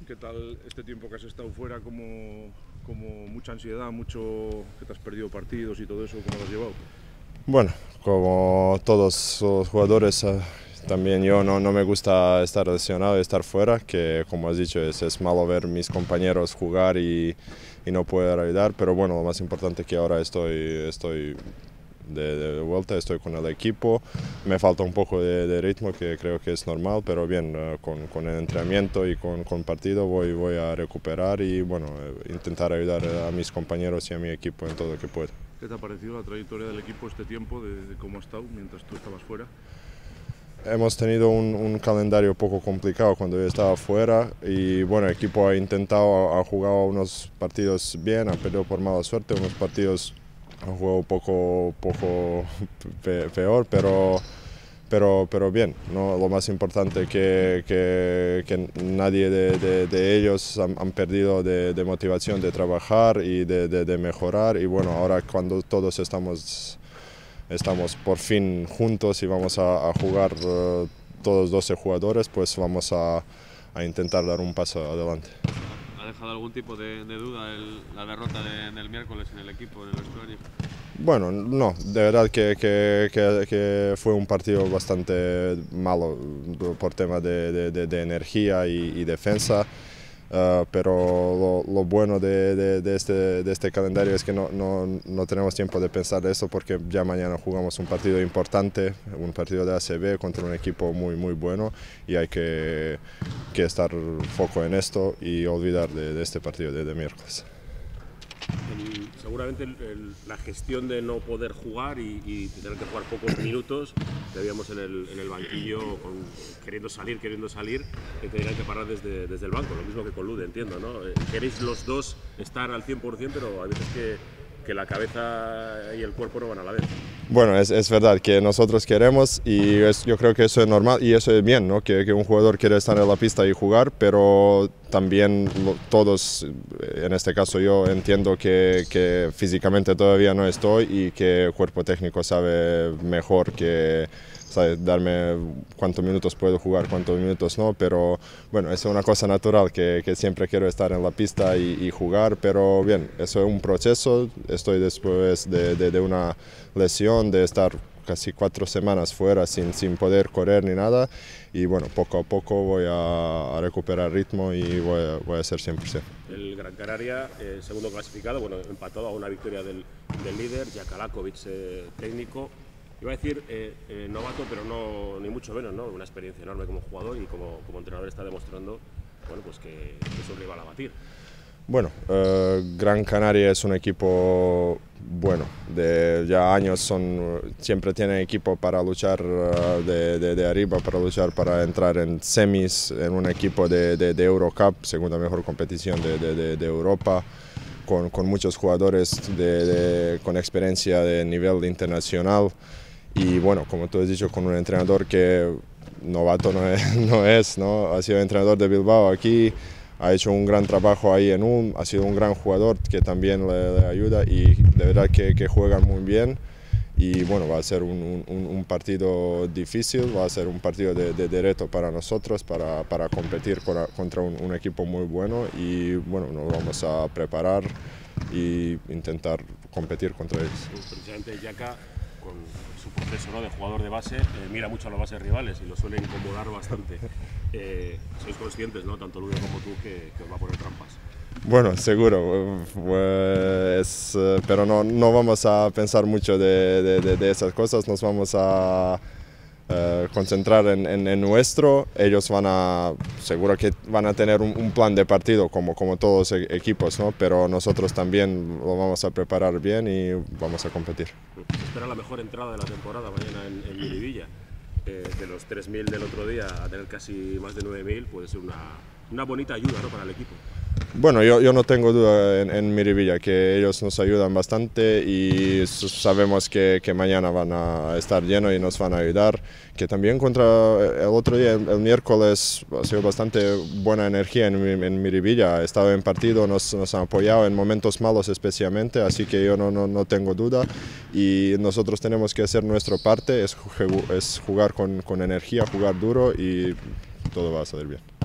¿Qué tal este tiempo que has estado fuera? Como mucha ansiedad, mucho que te has perdido partidos y todo eso, ¿cómo lo has llevado? Bueno, como todos los jugadores, también yo no me gusta estar lesionado y estar fuera, que como has dicho es malo ver mis compañeros jugar y no poder ayudar, pero bueno, lo más importante es que ahora estoy de vuelta, estoy con el equipo, me falta un poco de ritmo que creo que es normal, pero bien, con el entrenamiento y con partido voy a recuperar y bueno, intentar ayudar a mis compañeros y a mi equipo en todo lo que pueda. ¿Qué te ha parecido la trayectoria del equipo este tiempo, de cómo ha estado mientras tú estabas fuera? Hemos tenido un calendario poco complicado cuando yo estaba fuera y bueno, el equipo ha intentado, ha jugado unos partidos bien, ha perdido por mala suerte, unos partidos ha jugado poco peor, pero bien, ¿no? Lo más importante es que nadie de ellos han perdido de motivación de trabajar y de mejorar y bueno, ahora cuando todos estamos por fin juntos y vamos a jugar todos 12 jugadores, pues vamos a intentar dar un paso adelante. ¿Ha dejado algún tipo de duda la derrota del miércoles en el equipo, en el vestuario? Bueno, no, de verdad que fue un partido bastante malo por tema de energía y defensa. Pero lo bueno de este calendario es que no tenemos tiempo de pensar eso porque ya mañana jugamos un partido importante, un partido de ACB contra un equipo muy bueno y hay que estar foco en esto y olvidar de este partido de miércoles. Seguramente la gestión de no poder jugar y tener que jugar pocos minutos, te veíamos en el banquillo queriendo salir, que tenían que parar desde el banco, lo mismo que con Lude, entiendo, ¿no? Queréis los dos estar al 100%, pero hay veces que la cabeza y el cuerpo no van a la vez. Bueno, es verdad que nosotros queremos y yo creo que eso es normal y eso es bien, ¿no? Que un jugador quiere estar en la pista y jugar, pero también todos, en este caso yo entiendo que físicamente todavía no estoy y que el cuerpo técnico sabe mejor que darme cuántos minutos puedo jugar, cuántos minutos no, pero bueno, es una cosa natural que siempre quiero estar en la pista y jugar, pero bien, eso es un proceso, estoy después de una lesión, de estar casi 4 semanas fuera sin poder correr ni nada y bueno, poco a poco voy a recuperar ritmo y voy a ser 100%. El Gran Canaria, segundo clasificado, bueno, empatado a una victoria del líder, Jakalakovic técnico. Iba a decir novato, pero no, ni mucho menos, ¿no? Una experiencia enorme como jugador y como entrenador está demostrando, bueno, pues que es un rival a batir. Bueno, Gran Canaria es un equipo bueno, de ya años siempre tienen equipo para luchar de arriba, para luchar para entrar en semis, en un equipo de Eurocup, segunda mejor competición de Europa. Con muchos jugadores con experiencia de nivel internacional y bueno, como tú has dicho, con un entrenador que novato no ha sido entrenador de Bilbao aquí, ha hecho un gran trabajo ahí ha sido un gran jugador que también le ayuda y de verdad que juegan muy bien y bueno, va a ser un partido difícil, va a ser un partido de reto para nosotros, para competir contra un equipo muy bueno y bueno, nos vamos a preparar e intentar competir contra ellos. Precisamente Jaka, con su proceso, ¿no?, de jugador de base, mira mucho a los bases rivales y lo suele incomodar bastante. Sois conscientes, ¿no?, tanto Ludo como tú, que os va a poner trampas. Bueno, seguro, pero no vamos a pensar mucho de esas cosas, nos vamos a concentrar en nuestro. Ellos seguro que van a tener un plan de partido como todos los equipos, ¿no? Pero nosotros también lo vamos a preparar bien y vamos a competir. Se espera la mejor entrada de la temporada mañana en Miribilla. De los 3.000 del otro día a tener casi más de 9.000 puede ser una bonita ayuda, ¿no?, para el equipo. Bueno, yo no tengo duda en Miribilla que ellos nos ayudan bastante y sabemos que mañana van a estar llenos y nos van a ayudar. Que también contra el otro día, el miércoles, ha sido bastante buena energía en Miribilla. Ha estado en partido, nos han apoyado en momentos malos especialmente, así que yo no tengo duda. Y nosotros tenemos que hacer nuestra parte, es jugar con energía, jugar duro y todo va a salir bien.